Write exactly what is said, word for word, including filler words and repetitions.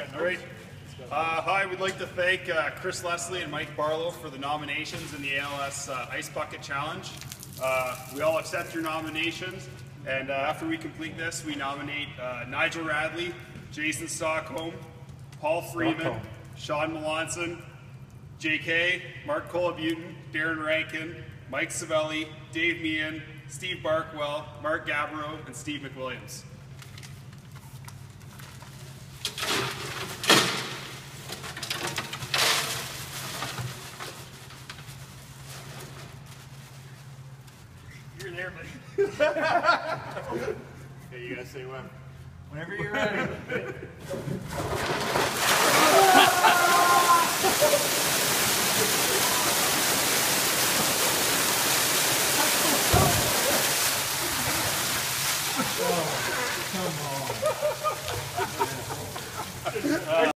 Great. Uh, hi, we'd like to thank uh, Chris Leslie and Mike Barlow for the nominations in the A L S uh, Ice Bucket Challenge. Uh, we all accept your nominations, and uh, after we complete this, we nominate uh, Nigel Radley, Jason Stockholm, Paul Freeman, Stockholm. Sean Melanson, J K, Mark Colabutin, Darren Rankin, Mike Savelli, Dave Meehan, Steve Barkwell, Mark Gabbro, and Steve McWilliams. You're there, buddy. Okay, you gotta say when. Whenever you're ready. Oh, come on.